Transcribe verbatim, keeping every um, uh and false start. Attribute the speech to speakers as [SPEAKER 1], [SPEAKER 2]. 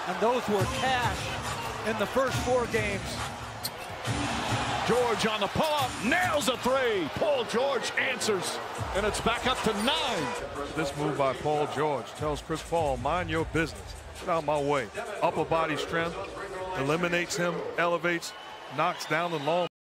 [SPEAKER 1] and those were cash in the first four games.
[SPEAKER 2] George on the pull-up, nails a three. Paul George answers, and it's back up to nine.
[SPEAKER 3] This move by Paul George tells Chris Paul, mind your business. Get out of my way. Upper body strength, eliminates him, elevates, knocks down the long